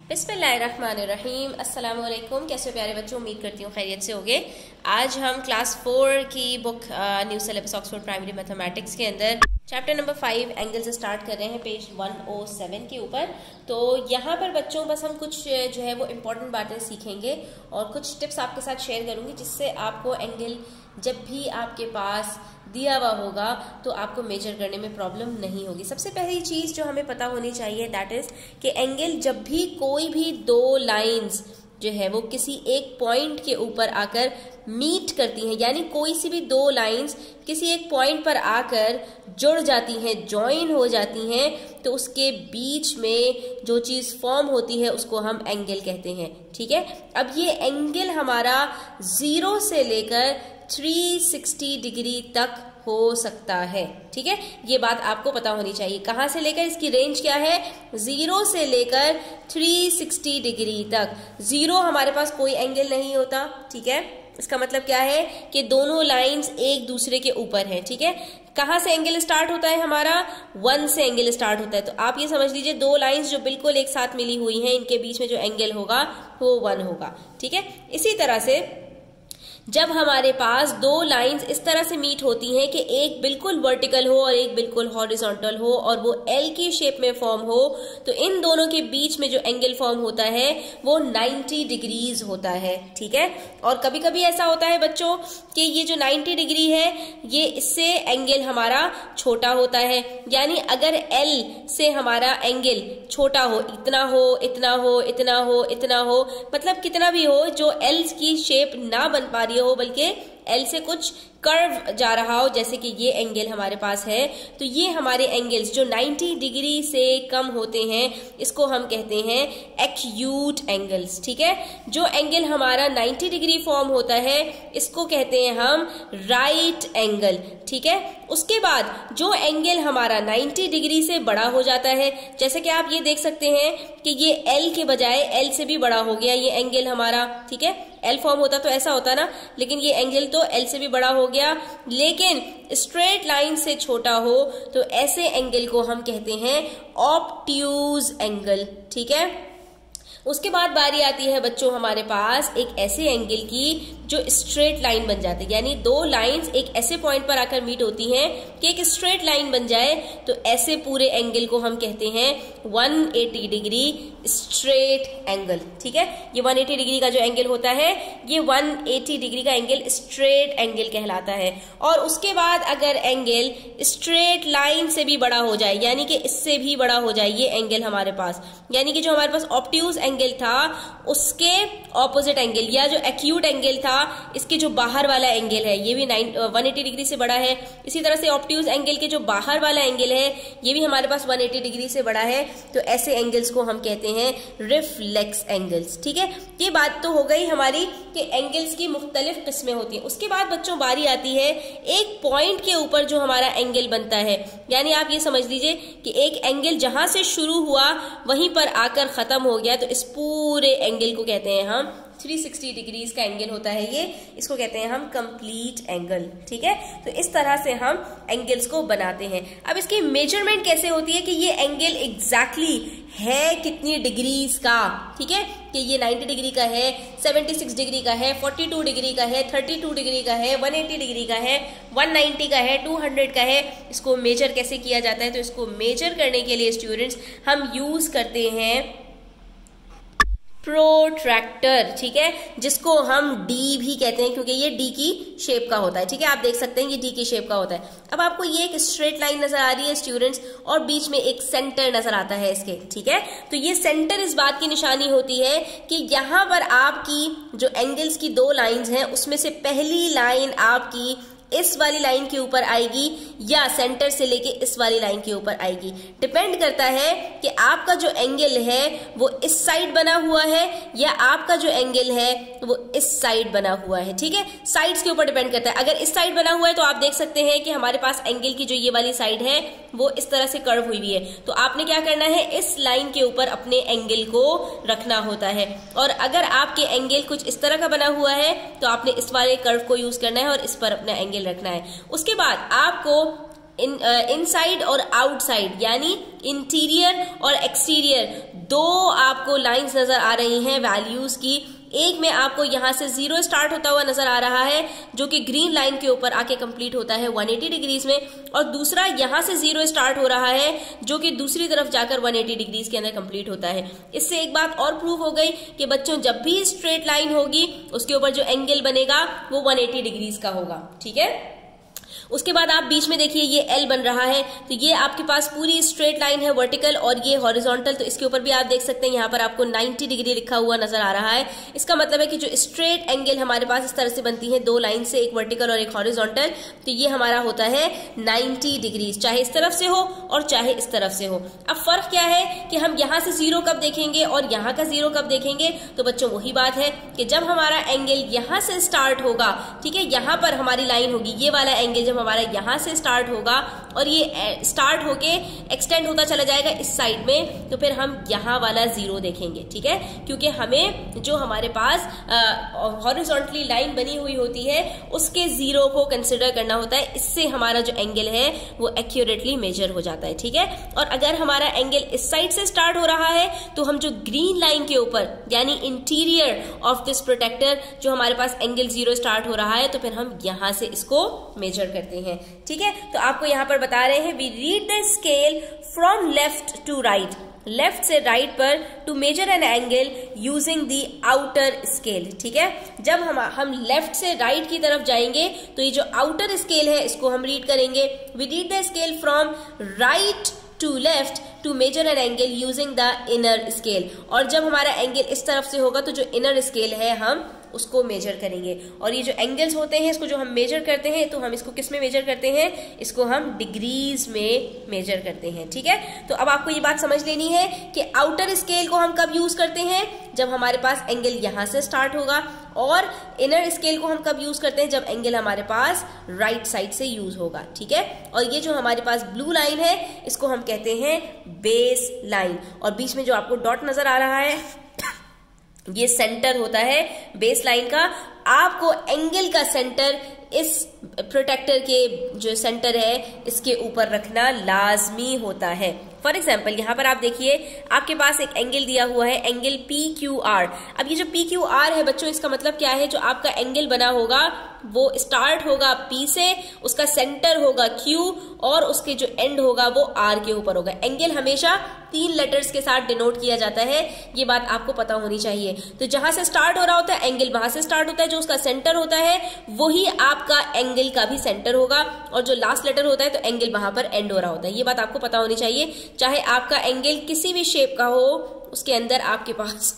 बिस्मिल्लाहिर्रहमानिर्रहीम। अस्सलाम वालेकुम। कैसे प्यारे बच्चों, उम्मीद करती हूँ खैरियत से होगे। आज हम क्लास 4 की book new syllabus Oxford primary mathematics के अंदर चैप्टर नंबर 5 एंगल से स्टार्ट कर रहे हैं पेज 107 के ऊपर। तो यहाँ पर बच्चों बस हम कुछ जो है वो इम्पोर्टेंट बातें सीखेंगे और कुछ टिप्स आपके साथ शेयर करूँगी जिससे आपको एंगल जब भी आपके पास दिया हुआ होगा तो आपको मेजर करने में प्रॉब्लम नहीं होगी। सबसे पहली चीज जो हमें पता होनी चाहिए दैट इज कि एंगल जब भी कोई भी दो लाइंस जो है वो किसी एक पॉइंट के ऊपर आकर मीट करती हैं, यानी कोई सी भी दो लाइंस किसी एक पॉइंट पर आकर जुड़ जाती हैं, ज्वाइन हो जाती हैं, तो उसके बीच में जो चीज फॉर्म होती है उसको हम एंगल कहते हैं। ठीक है, अब ये एंगल हमारा 0 से लेकर 360 डिग्री तक हो सकता है। ठीक है, ये बात आपको पता होनी चाहिए। कहां से लेकर, इसकी रेंज क्या है, 0 से लेकर 360 डिग्री तक। 0 हमारे पास कोई एंगल नहीं होता। ठीक है, इसका मतलब क्या है कि दोनों लाइंस एक दूसरे के ऊपर हैं। ठीक है, कहां से एंगल स्टार्ट होता है, हमारा 1 से एंगल स्टार्ट होता है। तो आप ये समझ लीजिए दो लाइंस जो बिल्कुल एक साथ मिली हुई हैं, इनके बीच में जो एंगल होगा वो 1 होगा। ठीक है, इसी तरह से जब हमारे पास दो लाइंस इस तरह से मीट होती हैं कि एक बिल्कुल वर्टिकल हो और एक बिल्कुल हॉरिजॉन्टल हो और वो एल की शेप में फॉर्म हो, तो इन दोनों के बीच में जो एंगल फॉर्म होता है वो 90 डिग्रीज होता है। ठीक है, और कभी कभी ऐसा होता है बच्चों कि ये जो 90 डिग्री है ये इससे एंगल हमारा छोटा होता है, यानी अगर एल से हमारा एंगल छोटा हो, इतना हो, इतना हो, इतना हो, इतना हो, मतलब कितना भी हो, जो एल की शेप ना बन पा रही हो बल्कि एल से कुछ कर्व जा रहा हो, जैसे कि ये एंगल हमारे पास है, तो ये हमारे एंगल्स जो 90 डिग्री से कम होते हैं इसको हम कहते हैं एक्यूट एंगल्स। ठीक है, जो एंगल हमारा 90 डिग्री फॉर्म होता है इसको कहते हैं हम राइट एंगल। ठीक है, उसके बाद जो एंगल हमारा 90 डिग्री से बड़ा हो जाता है, जैसे कि आप ये देख सकते हैं कि ये एल के बजाय एल से भी बड़ा हो गया ये एंगल हमारा। ठीक है, एल फॉर्म होता तो ऐसा होता ना, लेकिन ये एंगल तो एल से भी बड़ा हो गया, लेकिन स्ट्रेट लाइन से छोटा हो, तो ऐसे एंगल को हम कहते हैं ऑब्ट्यूज एंगल। ठीक है, उसके बाद बारी आती है बच्चों हमारे पास एक ऐसे एंगल की जो स्ट्रेट लाइन बन जाते हैं, यानी दो लाइंस एक ऐसे पॉइंट पर आकर मीट होती हैं कि एक स्ट्रेट लाइन बन जाए, तो ऐसे पूरे एंगल को हम कहते हैं 180 डिग्री स्ट्रेट एंगल। ठीक है, ये 180 डिग्री का जो एंगल होता है ये 180 डिग्री का एंगल स्ट्रेट एंगल कहलाता है। और उसके बाद अगर एंगल स्ट्रेट लाइन से भी बड़ा हो जाए, यानी कि इससे भी बड़ा हो जाए ये एंगल हमारे पास, यानी कि जो हमारे पास ऑब्ट्यूज एंगल था उसके ऑपोजिट एंगल, या जो एक्यूट एंगल था इसके जो बाहर वाला एंगल है ये भी 180 डिग्री से बड़ा है। इसी तरह से ऑब्ट्यूज एंगल के जो बाहर वाला एंगल है ये भी हमारे पास 180 डिग्री से बड़ा है, तो ऐसे एंगल्स को हम कहते हैं रिफ्लेक्स एंगल्स। ठीक है, ये बात तो हो गई हमारी कि एंगल्स की मुख्तलिफ किस्में होती हैं। उसके बाद बच्चों बारी आती है एक पॉइंट के ऊपर जो हमारा एंगल बनता है, यानी आप ये समझ लीजिए कि एक एंगल जहां से शुरू हुआ वहीं पर आकर खत्म हो गया, तो इस पूरे एंगल को कहते हैं हम 360 डिग्रीज का एंगल होता है ये, इसको कहते हैं हम कंप्लीट एंगल। ठीक है, तो इस तरह से हम एंगल्स को बनाते हैं। अब इसकी मेजरमेंट कैसे होती है कि ये एंगल एग्जैक्टली है कितनी डिग्रीज का। ठीक है, कि ये 90 डिग्री का है, 76 डिग्री का है, 42 डिग्री का है, 32 डिग्री का है, 180 डिग्री का है, 190 का है, 200 का है। इसको मेजर कैसे किया जाता है, तो इसको मेजर करने के लिए स्टूडेंट्स हम यूज करते हैं प्रोट्रैक्टर। ठीक है, जिसको हम डी भी कहते हैं क्योंकि ये डी की शेप का होता है। ठीक है, आप देख सकते हैं ये डी की शेप का होता है। अब आपको ये एक स्ट्रेट लाइन नजर आ रही है स्टूडेंट्स, और बीच में एक सेंटर नजर आता है इसके। ठीक है, तो ये सेंटर इस बात की निशानी होती है कि यहां पर आपकी जो एंगल्स की दो लाइंस हैं उसमें से पहली लाइन आपकी इस वाली लाइन के ऊपर आएगी या सेंटर से लेके इस वाली लाइन के ऊपर आएगी। डिपेंड करता है कि आपका जो एंगल है वो इस साइड बना हुआ है या आपका जो एंगल है वो इस साइड बना हुआ है। ठीक है, साइड्स के ऊपर डिपेंड करता है। अगर इस साइड बना हुआ है तो आप देख सकते हैं कि हमारे पास एंगल की जो ये वाली साइड है वो इस तरह से कर्व हुई हुई है, तो आपने क्या करना है, इस लाइन के ऊपर अपने एंगल को रखना होता है। और अगर आपके एंगल कुछ इस तरह का बना हुआ है तो आपने इस वाले कर्व को यूज करना है और इस पर अपना एंगल रखना है। उसके बाद आपको इनसाइड और आउटसाइड, यानी इंटीरियर और एक्सटीरियर, दो आपको लाइंस नजर आ रही हैं वैल्यूज की। एक में आपको यहां से 0 स्टार्ट होता हुआ नजर आ रहा है जो कि ग्रीन लाइन के ऊपर आके कंप्लीट होता है 180 डिग्रीज में, और दूसरा यहां से 0 स्टार्ट हो रहा है जो कि दूसरी तरफ जाकर 180 डिग्रीज के अंदर कंप्लीट होता है। इससे एक बात और प्रूव हो गई कि बच्चों जब भी स्ट्रेट लाइन होगी उसके ऊपर जो एंगल बनेगा वो 180 डिग्रीज का होगा, ठीक है। उसके बाद आप बीच में देखिए ये L बन रहा है, तो ये आपके पास पूरी स्ट्रेट लाइन है वर्टिकल और ये हॉरिजॉन्टल, तो इसके ऊपर भी आप देख सकते हैं यहाँ पर आपको 90 डिग्री लिखा हुआ नजर आ रहा है। इसका मतलब है कि जो स्ट्रेट एंगल हमारे पास इस तरह से बनती है, दो लाइन से, एक वर्टिकल और एक हॉरिजॉन्टल, तो ये हमारा होता है 90 डिग्री, चाहे इस तरफ से हो और चाहे इस तरफ से हो। अब फर्क क्या है कि हम यहाँ से 0 कब देखेंगे और यहाँ का 0 कब देखेंगे, तो बच्चों वही बात है कि जब हमारा एंगल यहाँ से स्टार्ट होगा, ठीक है, यहाँ पर हमारी लाइन होगी, ये वाला एंगल जब हमारा यहां से स्टार्ट होगा और ये स्टार्ट होके एक्सटेंड होता चला जाएगा इस साइड में, तो फिर हम यहां वाला 0 देखेंगे, ठीक है, क्योंकि हमें जो हमारे पास हॉरिजॉन्टली लाइन बनी हुई होती है उसके 0 को कंसिडर करना होता है। इससे हमारा जो एंगल है वो एक्यूरेटली मेजर हो जाता है, ठीक है। और अगर हमारा एंगल इस साइड से स्टार्ट हो रहा है तो हम जो ग्रीन लाइन के ऊपर, यानी इंटीरियर ऑफ दिस प्रोटेक्टर, जो हमारे पास एंगल 0 स्टार्ट हो रहा है, तो फिर हम यहां से इसको मेजर करते हैं, ठीक है। तो आपको यहां पर बता रहे हैं we read the scale from left to right, left से राइट पर, to measure an angle using the outer scale, ठीक है। जब हम लेफ्ट से राइट की तरफ जाएंगे तो ये जो आउटर स्केल है इसको हम रीड करेंगे। We read the scale from right to left to measure an angle using the inner scale, और जब हमारा एंगल इस तरफ से होगा तो जो इनर स्केल है हम उसको मेजर करेंगे। और ये जो एंगल्स होते हैं इसको जो हम मेजर करते हैं, तो हम इसको किस में मेजर करते हैं, इसको हम डिग्रीज में मेजर करते हैं, ठीक है। तो अब आपको ये बात समझ लेनी है कि आउटर स्केल को हम कब यूज करते हैं, जब हमारे पास एंगल यहां से स्टार्ट होगा, और इनर स्केल को हम कब यूज करते हैं, जब एंगल हमारे पास राइट साइड से यूज होगा, ठीक है। और ये जो हमारे पास ब्लू लाइन है इसको हम कहते हैं बेस लाइन, और बीच में जो आपको डॉट नजर आ रहा है ये सेंटर होता है बेस लाइन का। आपको एंगल का सेंटर इस प्रोटेक्टर के जो सेंटर है इसके ऊपर रखना लाजमी होता है। फॉर एग्जाम्पल यहाँ पर आप देखिए आपके पास एक एंगल दिया हुआ है, एंगल PQR। अब ये जो PQR है बच्चों, इसका मतलब क्या है, जो आपका एंगल बना होगा वो स्टार्ट होगा P से, उसका सेंटर होगा Q और उसके जो एंड होगा वो R के ऊपर होगा। एंगल हमेशा 3 लेटर्स के साथ डिनोट किया जाता है, ये बात आपको पता होनी चाहिए। तो जहां से स्टार्ट हो रहा होता है एंगल वहां से स्टार्ट होता है, जो उसका सेंटर होता है वही आपका एंगल का भी सेंटर होगा, और जो लास्ट लेटर होता है तो एंगल वहां पर एंड हो रहा होता है। ये बात आपको पता होनी चाहिए, चाहे आपका एंगल किसी भी शेप का हो, उसके अंदर आपके पास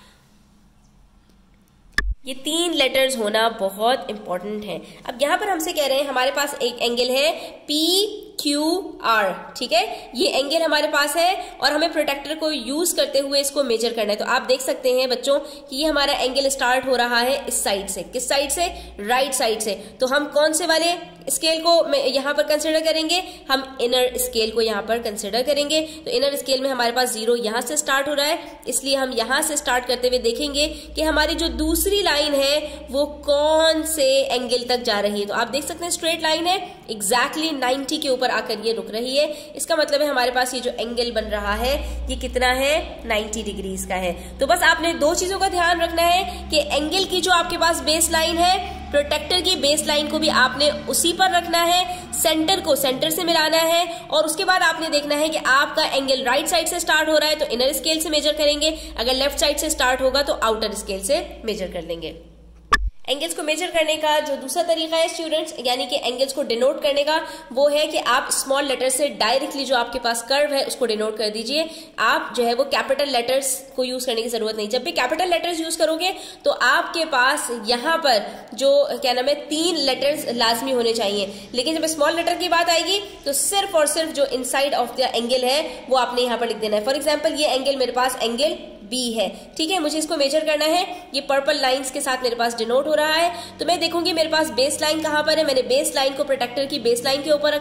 ये 3 लेटर्स होना बहुत इंपॉर्टेंट है। अब यहां पर हमसे कह रहे हैं हमारे पास एक एंगल है PQR, ठीक है, ये एंगल हमारे पास है और हमें प्रोटेक्टर को यूज करते हुए इसको मेजर करना है। तो आप देख सकते हैं बच्चों कि ये हमारा एंगल स्टार्ट हो रहा है इस साइड से, किस साइड से, राइट साइड से। तो हम कौन से वाले स्केल को यहां पर कंसिडर करेंगे, हम इनर स्केल को यहां पर कंसिडर करेंगे। तो इनर स्केल में हमारे पास 0 यहां से स्टार्ट हो रहा है, इसलिए हम यहां से स्टार्ट करते हुए देखेंगे कि हमारी जो दूसरी लाइन है वो कौन से एंगल तक जा रही है। तो आप देख सकते हैं स्ट्रेट लाइन है, एग्जैक्टली 90 के ऊपर आकर ये रुक रही है। इसका मतलब है हमारे पास ये जो एंगल बन रहा है ये कितना है, 90 डिग्रीज का है। तो बस आपने 2 चीजों का ध्यान रखना है कि एंगल की जो आपके पास बेस लाइन है, प्रोटेक्टर की बेस लाइन को भी आपने उसी पर रखना है, सेंटर को सेंटर से मिलाना है, और उसके बाद आपने देखना है कि आपका एंगल राइट साइड से स्टार्ट हो रहा है तो इनर स्केल से मेजर करेंगे, अगर लेफ्ट साइड से स्टार्ट होगा तो आउटर स्केल से मेजर कर लेंगे। एंगल्स को मेजर करने का जो दूसरा तरीका है स्टूडेंट्स, यानी कि एंगल्स को डिनोट करने का, वो है कि आप स्मॉल लेटर से डायरेक्टली जो आपके पास कर्व है उसको डिनोट कर दीजिए। आप जो है वो कैपिटल लेटर्स को यूज करने की जरूरत नहीं। जब भी कैपिटल लेटर्स यूज करोगे तो आपके पास यहाँ पर जो क्या नाम है 3 लेटर्स लाजमी होने चाहिए, लेकिन जब स्मॉल लेटर की बात आएगी तो सिर्फ और सिर्फ जो इनसाइड ऑफ द एंगल है वो आपने यहाँ पर लिख देना है। फॉर एग्जाम्पल ये एंगल मेरे पास एंगल B है, ठीक है, मुझे इसको मेजर करना है, ये पर्पल लाइंस के साथ मेरे पास डिनोट हो रहा है। तो मैं देखूंगी मेरे पास बेस लाइन कहां पर है, मैंने बेस लाइन को प्रोटेक्टर की बेस लाइन के ऊपर रखा,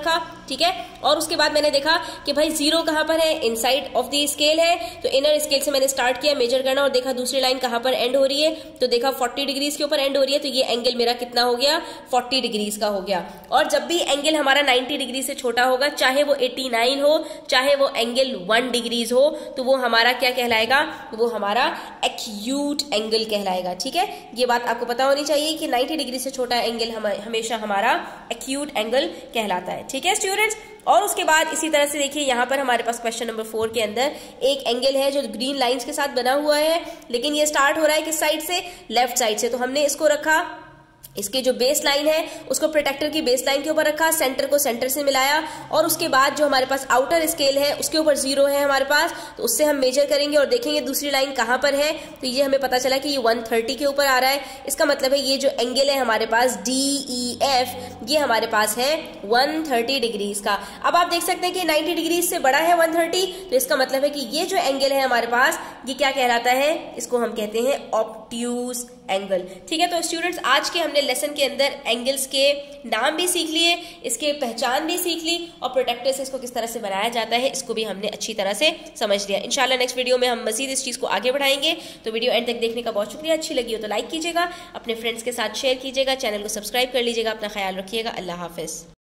ठीक है। और उसके बाद मैंने देखा कि भाई 0 कहां पर है, इनसाइड ऑफ द स्केल है, तो इनर स्केल से मैंने स्टार्ट किया मेजर करना और देखा दूसरी लाइन कहां पर एंड हो रही है, तो देखा 40 डिग्रीज के ऊपर एंड हो रही है, तो ये एंगल मेरा कितना हो गया, 40 डिग्रीज का हो गया। और जब भी एंगल हमारा 90 डिग्री से छोटा होगा, चाहे वो 89 हो, चाहे वो एंगल 1 डिग्रीज हो, तो वो हमारा क्या कहलाएगा, वो हमारा एक्यूट एंगल कहलाएगा, ठीक है। ये बात आपको पता होनी चाहिए कि 90 डिग्री से छोटा एंगल हमेशा हमारा एक्यूट एंगल कहलाता है, ठीक है स्टूडेंट्स। और उसके बाद इसी तरह से देखिए यहाँ पर हमारे पास क्वेश्चन नंबर 4 के अंदर एक एंगल है जो ग्रीन लाइंस के साथ बना हुआ है, लेकिन ये स्टार्ट हो रहा है किस साइड से, लेफ्ट साइड से, तो हमने इसको रखा, इसके जो बेस लाइन है उसको प्रोटेक्टर की बेस लाइन के ऊपर रखा, सेंटर को सेंटर से मिलाया, और उसके बाद जो हमारे पास आउटर स्केल है उसके ऊपर 0 है हमारे पास, तो उससे हम मेजर करेंगे और देखेंगे दूसरी लाइन कहां पर है, तो ये हमें पता चला कि ये 130 के ऊपर आ रहा है। इसका मतलब है ये जो एंगल है हमारे पास DEF, ये हमारे पास है 130 डिग्रीज का। अब आप देख सकते हैं कि 90 डिग्री से बड़ा है 130, तो इसका मतलब है कि ये जो एंगल है हमारे पास ये क्या कहलाता है, इसको हम कहते हैं ऑब्ट्यूज एंगल, ठीक है। तो स्टूडेंट्स आज के हमने लेसन के अंदर एंगल्स के नाम भी सीख लिए, इसके पहचान भी सीख ली, और प्रोटेक्टर से इसको किस तरह से बनाया जाता है इसको भी हमने अच्छी तरह से समझ लिया। इंशाल्लाह नेक्स्ट वीडियो में हम मजीद इस चीज को आगे बढ़ाएंगे। तो वीडियो एंड तक देखने का बहुत शुक्रिया, अच्छी लगी हो तो लाइक कीजिएगा, अपने फ्रेंड्स के साथ शेयर कीजिएगा, चैनल को सब्सक्राइब कर लीजिएगा, अपना ख्याल रखिएगा, अल्लाह हाफिज।